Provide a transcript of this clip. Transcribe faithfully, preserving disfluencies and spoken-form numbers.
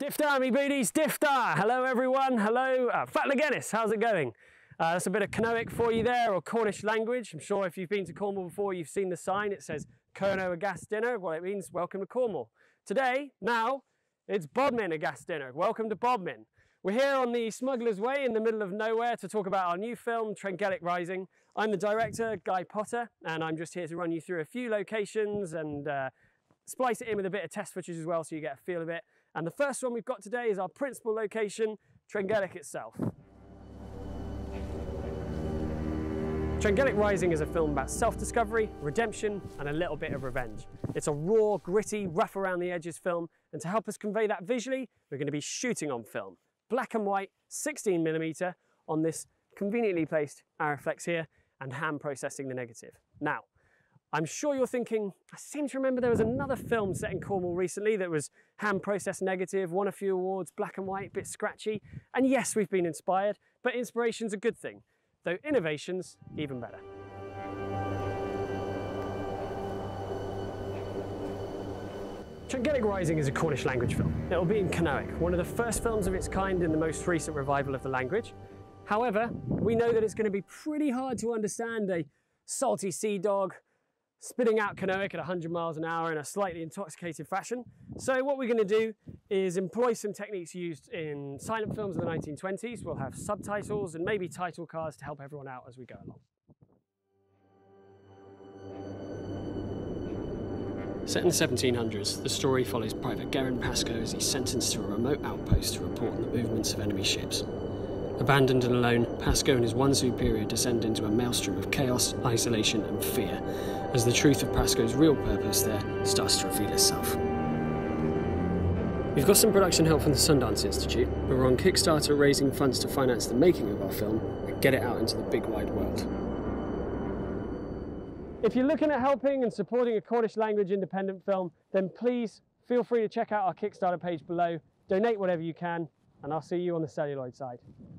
Diftar, me booties, Diftar! Hello everyone, hello. Uh, Fatlagenis, how's it going? Uh, that's a bit of Canoic for you there, or Cornish language. I'm sure if you've been to Cornwall before, you've seen the sign. It says Kerno a gas dinner. Well, it means welcome to Cornwall. Today, now, it's Bodmin a gas dinner. Welcome to Bodmin. We're here on the Smuggler's Way in the middle of nowhere to talk about our new film, Trengellick Rising. I'm the director, Guy Potter, and I'm just here to run you through a few locations and uh, splice it in with a bit of test footage as well so you get a feel of it. And the first one we've got today is our principal location, Trengellick itself. Trengellick Rising is a film about self-discovery, redemption, and a little bit of revenge. It's a raw, gritty, rough around the edges film, and to help us convey that visually, we're going to be shooting on film. Black and white, sixteen millimeter, on this conveniently placed Arriflex here, and hand processing the negative. Now, I'm sure you're thinking, I seem to remember there was another film set in Cornwall recently that was hand processed negative, won a few awards, black and white, bit scratchy. And yes, we've been inspired, but inspiration's a good thing, though innovation's even better. Trengellick Rising is a Cornish language film. It will be in Canoic, one of the first films of its kind in the most recent revival of the language. However, we know that it's going to be pretty hard to understand a salty sea dog spitting out Canoic at one hundred miles an hour in a slightly intoxicated fashion. So what we're going to do is employ some techniques used in silent films of the nineteen twenties. We'll have subtitles and maybe title cards to help everyone out as we go along. Set in the seventeen hundreds, the story follows Private Gerin Pascoe as he's sentenced to a remote outpost to report on the movements of enemy ships. Abandoned and alone, Pascoe and his one superior descend into a maelstrom of chaos, isolation and fear, as the truth of Pascoe's real purpose there starts to reveal itself. We've got some production help from the Sundance Institute, but we're on Kickstarter raising funds to finance the making of our film and get it out into the big wide world. If you're looking at helping and supporting a Cornish language independent film, then please feel free to check out our Kickstarter page below, donate whatever you can, and I'll see you on the celluloid side.